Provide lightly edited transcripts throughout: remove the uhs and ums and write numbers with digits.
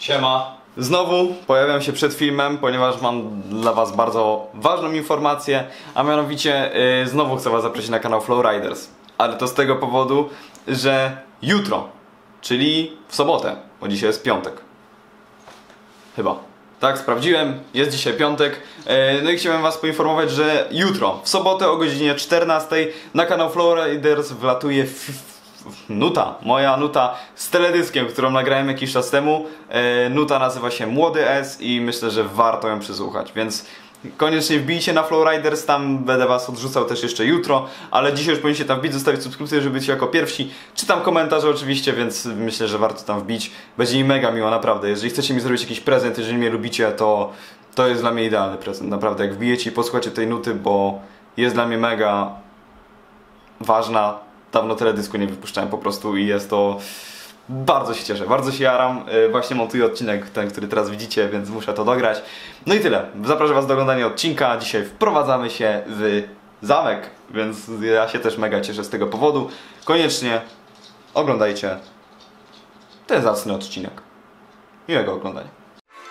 Siema. Znowu pojawiam się przed filmem, ponieważ mam dla was bardzo ważną informację, a mianowicie znowu chcę was zaprosić na kanał Flowriders. Ale to z tego powodu, że jutro, czyli w sobotę, bo dzisiaj jest piątek. Chyba. Tak, sprawdziłem, jest dzisiaj piątek. No i chciałem was poinformować, że jutro, w sobotę o godzinie 14 na kanał Flowriders wlatuje moja nuta z teledyskiem, którą nagrałem jakiś czas temu. Nuta nazywa się Młody S i myślę, że warto ją przesłuchać, więc koniecznie wbijcie na Flowriders, tam będę was odrzucał też jeszcze jutro, ale dzisiaj już powinniście tam wbić, zostawić subskrypcję, żeby być jako pierwsi. Czytam komentarze oczywiście, więc myślę, że warto tam wbić. Będzie mi mega miło, naprawdę. Jeżeli chcecie mi zrobić jakiś prezent, jeżeli mnie lubicie, to jest dla mnie idealny prezent, naprawdę. Jak wbijecie i posłuchacie tej nuty, bo jest dla mnie mega ważna. Dawno teledysku nie wypuszczałem po prostu i jest to... Bardzo się cieszę, bardzo się jaram. Właśnie montuję odcinek, ten, który teraz widzicie, więc muszę to dograć. No i tyle. Zapraszam was do oglądania odcinka. Dzisiaj wprowadzamy się w zamek, więc ja się też mega cieszę z tego powodu. Koniecznie oglądajcie ten zacny odcinek. Miłego oglądania.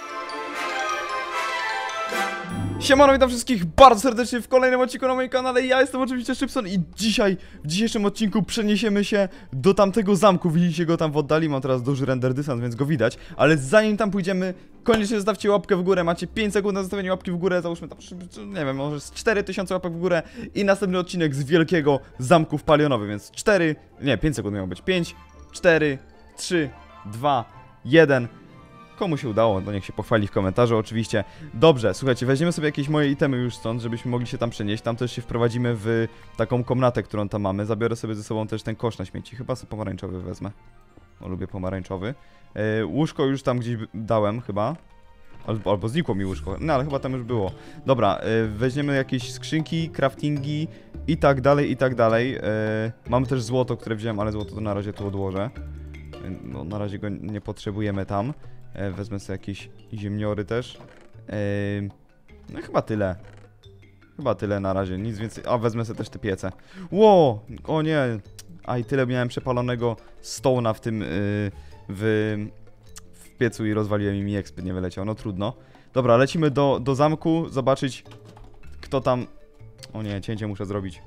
Siemano, witam wszystkich bardzo serdecznie w kolejnym odcinku na moim kanale. Ja jestem oczywiście Szybson i dzisiaj, w dzisiejszym odcinku przeniesiemy się do tamtego zamku. Widzicie go tam w oddali, mam teraz duży render dystans, więc go widać. Ale zanim tam pójdziemy, koniecznie zostawcie łapkę w górę. Macie 5 sekund na zostawienie łapki w górę, załóżmy tam, nie wiem, może z 4000 łapek w górę. I następny odcinek z wielkiego zamku w Palionowie, więc 5 sekund miało być. 5, 4, 3, 2, 1... Komu się udało, to niech się pochwali w komentarzu oczywiście. Dobrze, słuchajcie, weźmiemy sobie jakieś moje itemy już stąd, żebyśmy mogli się tam przenieść. Tam też się wprowadzimy w taką komnatę, którą tam mamy. Zabiorę sobie ze sobą też ten kosz na śmieci. Chyba sobie pomarańczowy wezmę. No, lubię pomarańczowy. Łóżko już tam gdzieś dałem chyba. Albo znikło mi łóżko, no ale chyba tam już było. Dobra, weźmiemy jakieś skrzynki, craftingi i tak dalej, i tak dalej. Mamy też złoto, które wziąłem, ale złoto to na razie tu odłożę. No, na razie go nie potrzebujemy tam. Wezmę sobie jakieś ziemniory też. No i chyba tyle. Chyba tyle na razie, nic więcej. A, wezmę sobie też te piece. Ło! O nie! A i tyle miałem przepalonego stołna w tym... w piecu i rozwaliłem i mi ekspert nie wyleciał. No trudno. Dobra, lecimy do zamku, zobaczyć kto tam... O nie, cięcie muszę zrobić.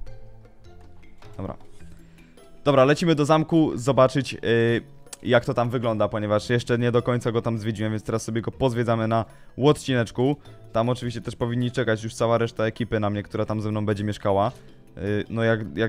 Dobra. Dobra, lecimy do zamku, zobaczyć... jak to tam wygląda, ponieważ jeszcze nie do końca go tam zwiedziłem, więc teraz sobie go pozwiedzamy na odcineczku. Tam oczywiście też powinni czekać już cała reszta ekipy na mnie, która tam ze mną będzie mieszkała. No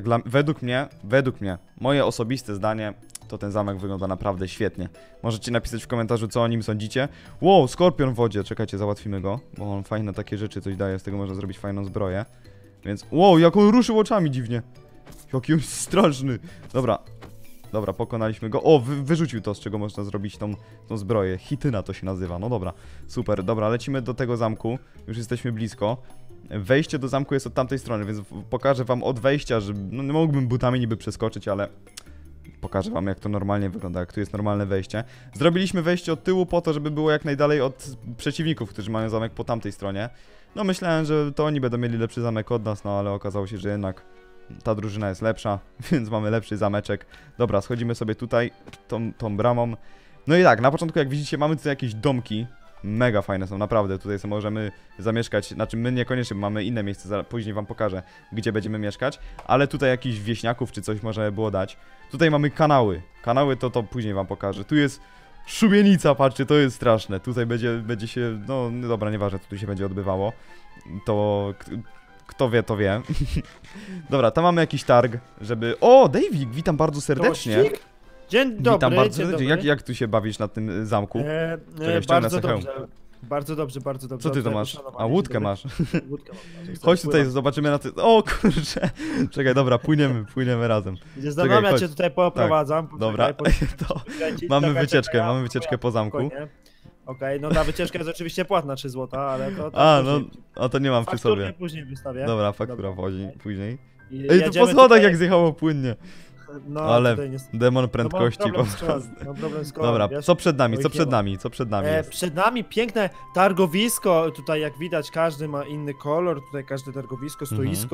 według mnie, moje osobiste zdanie, to ten zamek wygląda naprawdę świetnie. Możecie napisać w komentarzu, co o nim sądzicie. Wow, skorpion w wodzie, czekajcie, załatwimy go, bo on fajne takie rzeczy coś daje, z tego można zrobić fajną zbroję. Więc, wow, jak on ruszył oczami dziwnie. Jaki on jest straszny. Dobra, pokonaliśmy go. O, wyrzucił to, z czego można zrobić tą zbroję. Chityna to się nazywa. No dobra, super. Dobra, lecimy do tego zamku. Już jesteśmy blisko. Wejście do zamku jest od tamtej strony, więc pokażę wam od wejścia, że... No nie mógłbym butami niby przeskoczyć, ale... Pokażę wam, jak to normalnie wygląda, jak tu jest normalne wejście. Zrobiliśmy wejście od tyłu po to, żeby było jak najdalej od przeciwników, którzy mają zamek po tamtej stronie. No myślałem, że to oni będą mieli lepszy zamek od nas, no ale okazało się, że jednak... Ta drużyna jest lepsza, więc mamy lepszy zameczek. Dobra, schodzimy sobie tutaj tą bramą. No i tak, na początku jak widzicie mamy tutaj jakieś domki. Mega fajne są, naprawdę. Tutaj sobie możemy zamieszkać. Znaczy my niekoniecznie, mamy inne miejsce, później wam pokażę, gdzie będziemy mieszkać. Ale tutaj jakichś wieśniaków czy coś można było dać. Tutaj mamy kanały. Kanały to później wam pokażę. Tu jest szubienica, patrzcie, to jest straszne. Tutaj będzie się, no dobra, nieważne, co tu się będzie odbywało. To... Kto wie, to wie. Dobra, tam mamy jakiś targ, żeby... O, Davik, witam bardzo serdecznie. Tościk? Dzień dobry. Witam bardzo serdecznie. Jak tu się bawisz na tym zamku? Bardzo dobrze. Bardzo dobrze, bardzo dobrze. Co ty to masz? A, łódkę masz. Łódkę mam. Chodź tutaj, zobaczymy na ty... O kurczę. Czekaj, dobra, płyniemy razem. Czekaj, ja cię tutaj poprowadzam. Tak. Dobra, to mamy wycieczkę po zamku. Okej, no ta wycieczka jest oczywiście płatna 3 zł, ale to... A to nie mam przy sobie. Fakturę później wystawię. Dobra, faktura wchodzi później. Ej, to po schodach jak zjechało płynnie. No, ale demon prędkości po prostu. Dobra, co przed nami? Przed nami piękne targowisko, tutaj jak widać każdy ma inny kolor, tutaj każde targowisko, stoisko.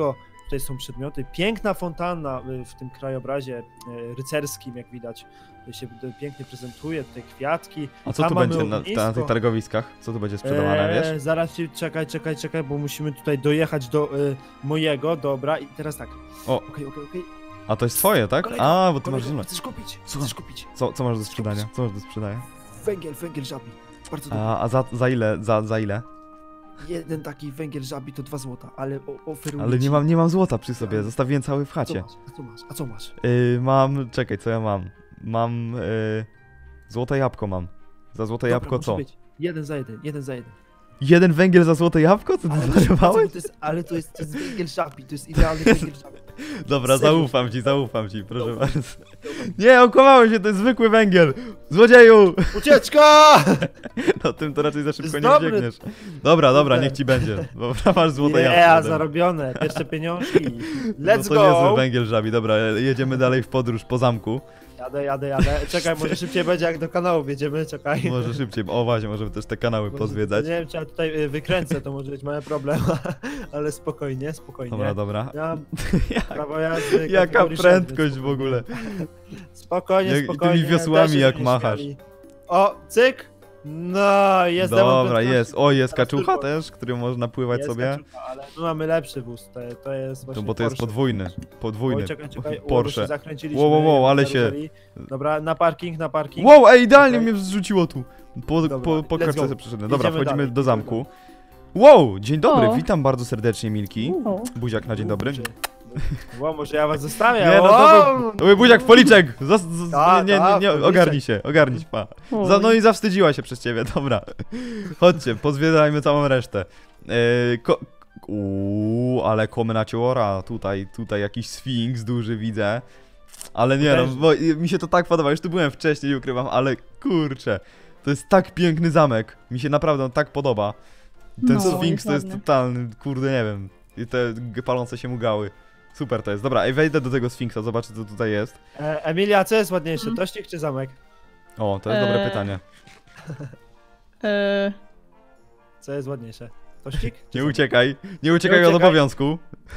tutaj są przedmioty. Piękna fontanna w tym krajobrazie rycerskim, jak widać. Się pięknie prezentuje, tutaj kwiatki. A co Tam tu mamy będzie na ognisko. tych targowiskach? Co tu będzie sprzedawane, wiesz? Zaraz ci, czekaj, bo musimy tutaj dojechać do mojego, dobra, i teraz tak. O. Okej. A to jest twoje, tak? Kolego, A, bo ty masz kolego, zielone. chcesz kupić? Słucham. Chcesz kupić? Co masz do sprzedania? Co masz do sprzedania? Węgiel żabi. Bardzo dobry. A za ile? Za ile? Jeden taki węgiel żabi to 2 złota, ale oferuję Ale ci. nie mam złota przy sobie, zostawiłem cały w chacie. A co masz? Mam, czekaj, co ja mam? Mam, złote jabłko mam. Za złote Dobra, jabłko może co? być. Jeden za jeden. Jeden węgiel za złote jabłko? Co ty zwariowałeś? To jest węgiel żabi, to jest idealny węgiel żabi. Dobra, Serio? zaufam ci, proszę bardzo. Nie, okłamałeś się, to jest zwykły węgiel! Złodzieju! Ucieczka! No tym to raczej za szybko Jest nie dobry. uciekniesz. Dobra, Super. niech ci będzie. Dobra, masz złote Nie, jabłko. a ode mnie. zarobione. Pierwsze pieniążki. No Let's to niezły go! węgiel żabi, dobra, jedziemy dalej w podróż po zamku. Jadę. Czekaj, może szybciej będzie jak do kanału wjedziemy, czekaj. Może szybciej, o właśnie, możemy też te kanały Może- pozwiedzać. Nie wiem, czy ja tutaj wykręcę, to może być mały problem, ale spokojnie. Dobra. Ja mam Jak- prawo jazdy. Jaka kategorii prędkość szedł, w ogóle. Spokojnie, Jak- spokojnie. tymi wiosłami też jak żeśmy machasz. śmiali. O, cyk! No, jest demon Dobra, prędkości. jest. O, jest Teraz kaczucha turbo. też, którym można pływać Jest sobie. kaczucha, ale my mamy lepszy wóz, to jest No właśnie bo to jest Porsche. podwójny. Oj, czekaj, o, bo Porsche. się zakręciliśmy. Wow, ale się... zarzucili. Dobra, na parking. Wow, ej, idealnie Okej. mnie zrzuciło tu. Dobra, Po let's kaczce go. sobie przyszedłem. Dobra, Jedziemy wchodzimy dalej, do jedziemy zamku. Wow, dzień dobry, O. witam bardzo serdecznie, Milki. Buziak na dzień dobry. Ło, może ja was zostawię. Nie, no to był buziak w policzek! Tak, Nie, policzek. ogarnij się, pa. No i zawstydziła się przez ciebie, dobra. Chodźcie, pozwiedzajmy całą resztę. Ale komnaciora, tutaj jakiś sfinks duży widzę. Ale nie no, bo mi się to tak podoba, już tu byłem wcześniej, ukrywam, ale kurczę. To jest tak piękny zamek, mi się naprawdę on tak podoba. Ten No, sfinks jest to jest ładny. totalny, kurde nie wiem. I te palące się mugały. Super to jest. Dobra, ej, wejdę do tego sfinksa, zobaczę co tutaj jest. Emilia, co jest ładniejsze, tościk czy zamek? O, to jest dobre pytanie. Co jest ładniejsze? Tościk? czy Nie zamek? uciekaj od uciekaj. obowiązku.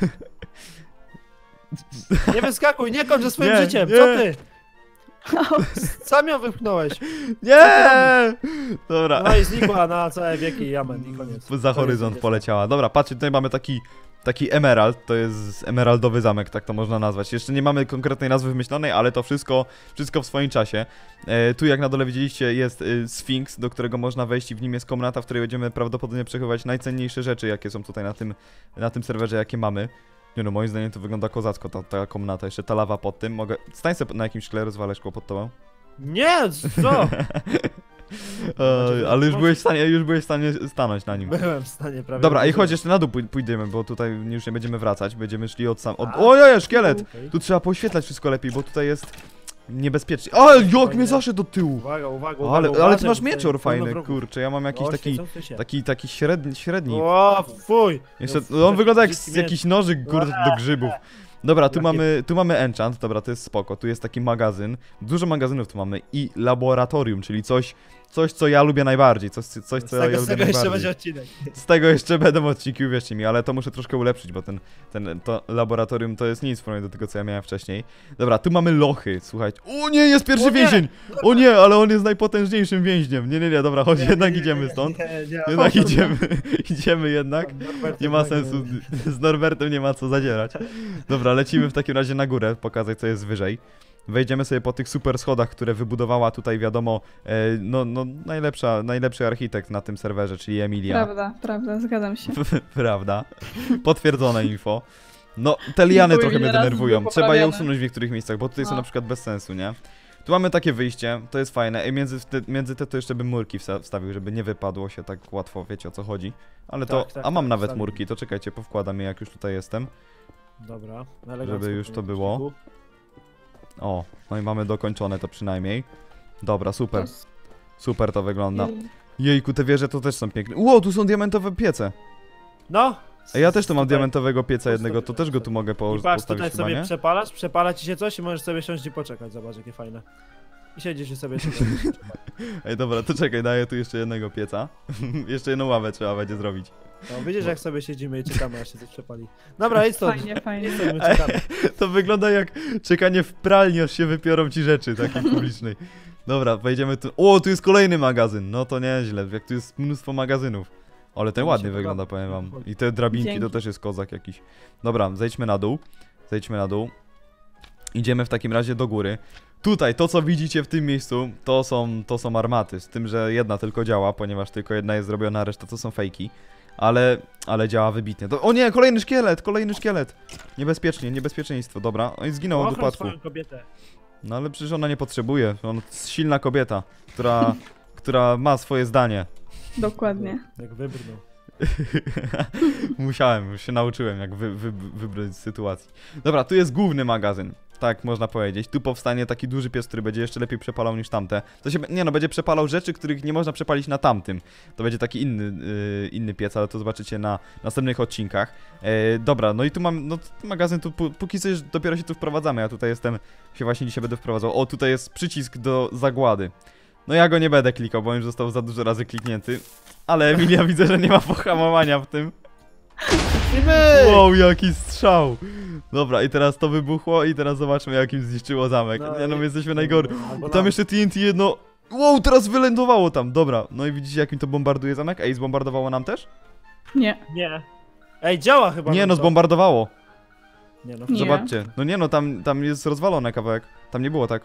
Nie wyskakuj, nie kończ ze swoim Nie, życiem, nie. co ty? Sam ją wypchnąłeś. Nie! Dobra, No i znikła na całe wieki, amen i koniec. za horyzont poleciała. Dobra, patrzcie, tutaj mamy taki emerald, to jest emeraldowy zamek, tak to można nazwać. Jeszcze nie mamy konkretnej nazwy wymyślonej, ale to wszystko w swoim czasie. Tu jak na dole widzieliście jest Sfinks, do którego można wejść i w nim jest komnata, w której będziemy prawdopodobnie przechowywać najcenniejsze rzeczy, jakie są tutaj na tym serwerze, jakie mamy. Nie no, moim zdaniem to wygląda kozacko, ta komnata, jeszcze ta lawa pod tym. Mogę... Stań sobie na jakimś szkle, rozwalę szkło pod tobą. Nie, co? Ale już byłeś w stanie stanąć na nim. Byłem w stanie prawie. Dobra, i chodź jeszcze na dół pójdziemy, bo tutaj już nie będziemy wracać, będziemy szli od sam... A? Ojej, szkielet! Okej. Tu trzeba poświetlać wszystko lepiej, bo tutaj jest niebezpiecznie. O, jak mnie zaszedł do tyłu! Uwaga, Ale ty uważaj, masz bo tutaj mieczor pełno fajny, wrogów. kurczę, ja mam jakiś O, taki świecący się. średni. O, fuj! Jeszcze, No, on wygląda jak brzydki jakiś nożyk, kurde, do grzybów. Dobra, tu mamy enchant, dobra, to jest spoko, tu jest taki magazyn, dużo magazynów tu mamy i laboratorium, czyli coś co ja lubię najbardziej, coś co Z ja lubię tego jeszcze będzie najbardziej. odcinek. Z tego jeszcze będą odcinki, uwierzcie mi, ale to muszę troszkę ulepszyć, bo to laboratorium to jest nic w porównaniu do tego, co ja miałem wcześniej. Dobra, tu mamy lochy, słuchajcie. O nie, jest pierwszy O nie! więzień! O nie, ale on jest najpotężniejszym więźniem. Nie, dobra, chodź, jednak idziemy stąd. Nie, Jednak idziemy jednak. Norbert Nie ma jednak sensu, z Norbertem nie ma co zadzierać. Dobra, lecimy w takim razie na górę, pokazać co jest wyżej. Wejdziemy sobie po tych super schodach, które wybudowała tutaj, wiadomo, no najlepszy architekt na tym serwerze, czyli Emilia. Prawda, zgadzam się. Prawda. Potwierdzone info. No, te liany Były trochę mnie ile razy denerwują. były Trzeba je poprawiane. usunąć w niektórych miejscach, bo tutaj są No. na przykład bez sensu, nie? Tu mamy takie wyjście, to jest fajne. I między te to jeszcze bym murki wstawił, żeby nie wypadło się tak łatwo, wiecie o co chodzi. Ale to, Tak, a mam tak, nawet wstawię. murki, to czekajcie, powkładam je jak już tutaj jestem. Dobra, Żeby już to było. O, no i mamy dokończone to przynajmniej. Dobra, super. Super to wygląda. Jejku, te wieże to też są piękne. Ło, tu są diamentowe piece. No! A ja też tu mam Tutaj. diamentowego pieca jednego, to też go tu mogę I patrz, tutaj postawić chyba, sobie nie? przepala ci się coś i możesz sobie siąść i poczekać, zobacz jakie fajne. I siedzisz i sobie czekasz. Ej, dobra, to czekaj, daję tu jeszcze jednego pieca. Jeszcze jedną ławę trzeba będzie zrobić. No, widzisz, jak sobie siedzimy i czekamy, aż się coś przepali. Dobra, idź stąd. Fajnie, fajnie. Idź stąd, my czekamy. To wygląda jak czekanie w pralni, aż się wypiorą ci rzeczy takiej publicznej. Dobra, wejdziemy tu. O, tu jest kolejny magazyn. No to nieźle, jak tu jest mnóstwo magazynów. Ale ten Mi się ładnie podoba. wygląda, powiem wam. I te drabinki to Dzięki. też jest kozak jakiś. Dobra, zejdźmy na dół. Zejdźmy na dół. Idziemy w takim razie do góry. Tutaj, to co widzicie w tym miejscu, to są armaty. Z tym, że jedna tylko działa, ponieważ tylko jedna jest zrobiona, a reszta to są fejki. Ale działa wybitnie. To, o nie, kolejny szkielet, kolejny szkielet. Niebezpiecznie, niebezpieczeństwo, dobra. On zginął od Ochroń upadku. swoją kobietę. No ale przecież ona nie potrzebuje. Ona to jest silna kobieta, która ma swoje zdanie. Dokładnie. Jak wybrnął. Musiałem, już się nauczyłem jak wybrać z sytuacji. Dobra, tu jest główny magazyn. Tak można powiedzieć. Tu powstanie taki duży piec, który będzie jeszcze lepiej przepalał niż tamte. To się, nie no, będzie przepalał rzeczy, których nie można przepalić na tamtym. To będzie taki inny piec, ale to zobaczycie na następnych odcinkach. Dobra, no i tu mam, no magazyn tu, póki co dopiero się tu wprowadzamy. Ja tutaj się właśnie dzisiaj będę wprowadzał. O, tutaj jest przycisk do zagłady. No ja go nie będę klikał, bo już został za dużo razy kliknięty. Ale Emilia widzę, że nie ma pohamowania w tym. I my! Wow, jaki strzał! Dobra, i teraz to wybuchło i teraz zobaczmy, jak im zniszczyło zamek. Nie no, my jesteśmy najgorsi. Albo Tam nam. jeszcze TNT jedno... Wow, teraz wylądowało tam, dobra. No i widzicie, jak mi to bombarduje zamek? Ej, zbombardowało nam też? Nie. Nie. Ej, działa chyba. Nie nam no, to. zbombardowało. Nie no. Nie. Zobaczcie. No nie no, tam jest rozwalone kawałek. Tam nie było tak.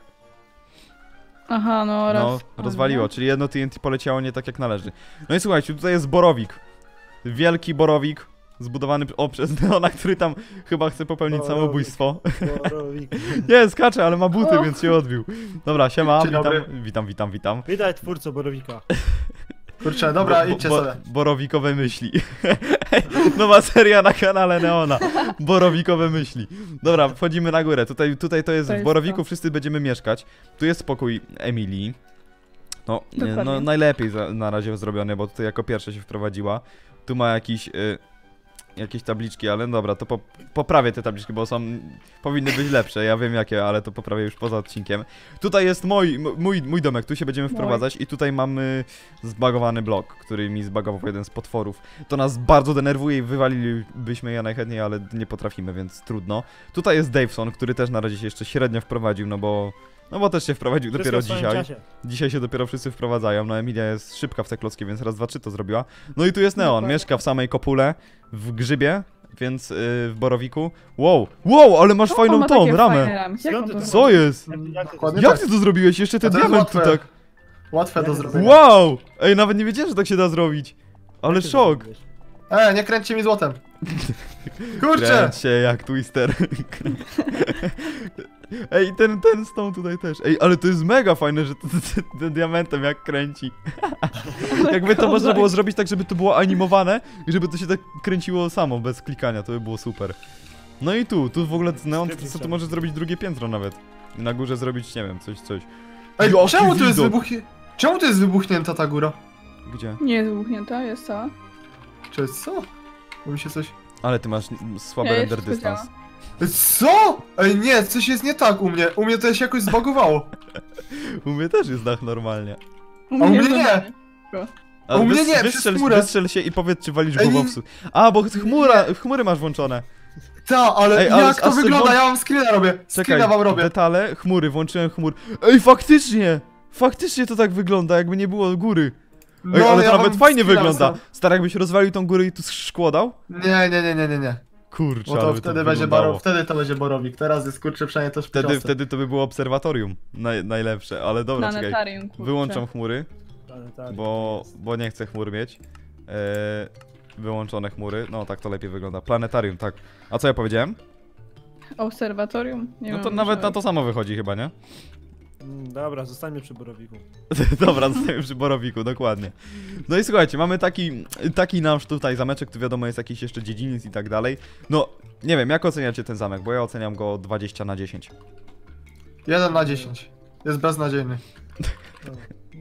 Aha, no raz. No, rozwaliło, czyli jedno TNT poleciało nie tak jak należy. No i słuchajcie, tutaj jest borowik. Wielki borowik. Zbudowany przez Neona, który tam chyba chce popełnić Borowik. samobójstwo. Borowik. Nie, skacze, ale ma buty, O. więc się odbił. Dobra, siema, Dzień dobry. witam. Widać twórcę Borowika. Kurczę, dobra, idźcie sobie. Borowikowe myśli. Nowa seria na kanale Neona. Borowikowe myśli. Dobra, wchodzimy na górę. Tutaj to jest To w jest Borowiku, to. wszyscy będziemy mieszkać. Tu jest spokój Emilii. No, Dokładnie. najlepiej na razie zrobione, bo tutaj jako pierwsza się wprowadziła. Tu ma jakieś tabliczki, ale dobra, to poprawię te tabliczki, bo powinny być lepsze, ja wiem jakie, ale to poprawię już poza odcinkiem. Tutaj jest mój domek, tu się będziemy wprowadzać i tutaj mamy zbagowany blok, który mi zbagował jeden z potworów. To nas bardzo denerwuje i wywalilibyśmy je najchętniej, ale nie potrafimy, więc trudno. Tutaj jest Daveson, który też na razie się jeszcze średnio wprowadził, no bo też się wprowadził Wszystko dopiero w swoim dzisiaj. czasie. Dzisiaj się dopiero wszyscy wprowadzają, no Emilia jest szybka w te klocki, więc raz, dwa, trzy to zrobiła. No i tu jest Neon, Dokładnie. mieszka w samej kopule, w grzybie, więc w Borowiku. Wow, ale masz O, fajną ma tą takie ramę. fajne ramy. Jak Skąd on ty to to zrobił? Co jest? Jak ty Dokładnie Jak tak. ty to zrobiłeś? Jeszcze ten A to jest diament tu łatwe. tak. Łatwe do Jak- zrobienia. Wow! Ej, nawet nie wiedziałem, że tak się da zrobić. Ale Jak ty szok. zrobiłeś? Nie kręćcie mi złotem. Kurczę! Kręć się jak Twister. Ej, ten stone tutaj też. Ej, ale to jest mega fajne, że ten diamentem jak kręci. Jakby to można było zrobić tak, żeby to było animowane i żeby to się tak kręciło samo, bez klikania, to by było super. No i tu w ogóle Neon, co tu może zrobić drugie piętro nawet. I na górze zrobić, nie wiem, coś. Ej, Jaki czemu tu jest widok. Czemu tu jest wybuchnięta ta góra? Gdzie? Nie jest wybuchnięta, jest cała. Czy jest co? Bo mi się coś... Ale ty masz słaby Ja render wszystko dystans. Co? Ej, nie, coś jest nie tak u mnie. U mnie to się jakoś zbagowało. U mnie też jest dach normalnie. A u mnie nie. A u mnie nie, przez chmurę. Wystrzel się i powiedz, czy walisz Ej, głową nie- w A, bo chmury masz włączone. Ta, ale Ej, ale jak to a wygląda? włącz- Ja wam screena robię. Czekaj, Screena wam robię. detale, chmury, włączyłem chmur. Ej, faktycznie! Faktycznie to tak wygląda, jakby nie było góry. Ej, ale ja to nawet wam fajnie screena wygląda. wsłałem. Stary, jakbyś rozwalił tą górę i tu szkło dał? Nie. Kurczę, Bo to ale by wtedy to będzie wyglądało. wtedy to będzie borowik. Teraz jest kurczę przynajmniej to Wtedy to by było obserwatorium najlepsze, ale dobra, czekaj. Planetarium, kurczę. Wyłączam chmury, Planetarium. bo nie chcę chmur mieć. Wyłączone chmury, no tak to lepiej wygląda. Planetarium, tak. A co ja powiedziałem? Obserwatorium? Nie No wiem, to nawet na to samo wychodzi chyba, nie? Dobra, zostańmy przy Borowiku. Dobra, zostajemy przy Borowiku, dokładnie. No i słuchajcie, mamy taki nasz tutaj zameczek, tu wiadomo jest jakiś jeszcze dziedziniec i tak dalej. No, nie wiem, jak oceniacie ten zamek, bo ja oceniam go 20/10. 1/10. Jest beznadziejny.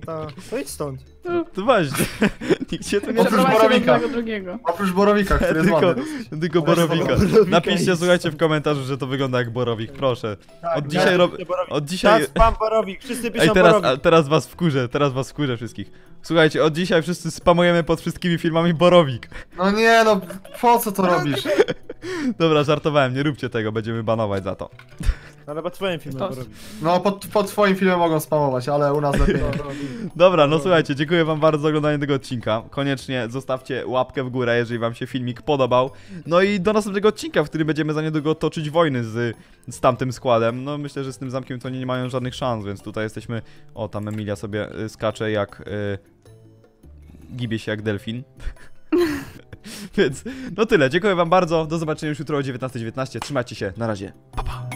To idź stąd. To właśnie. Nikt się tu nie... Oprócz Przeprowadź się do Borowika. tego drugiego. Oprócz Borowika, który jest ładny. Tylko borowika. Borowika Napiszcie, jest. słuchajcie, w komentarzu, że to wygląda jak borowik, proszę. Tak, Od dzisiaj Od dzisiaj... Tak, spam Borowik, wszyscy piszą Ej, teraz, Borowik. teraz was wkurzę wszystkich. Słuchajcie, od dzisiaj wszyscy spamujemy pod wszystkimi filmami borowik. No nie no, po co to robisz? Dobra, żartowałem, nie róbcie tego, będziemy banować za to. Ale po twoim filmie To- Borowik. No pod twoim filmem mogą spamować, ale u nas lepiej nie. Dobra, no słuchajcie, dziękuję wam bardzo za oglądanie tego odcinka. Koniecznie zostawcie łapkę w górę, jeżeli wam się filmik podobał. No i do następnego odcinka, w którym będziemy za niedługo toczyć wojny z tamtym składem. No myślę, że z tym zamkiem to nie mają żadnych szans, więc tutaj jesteśmy... O, tam Emilia sobie skacze jak... gibie się jak delfin. Więc no tyle, dziękuję wam bardzo. Do zobaczenia już jutro o 19:19. Trzymajcie się, na razie. Pa, pa.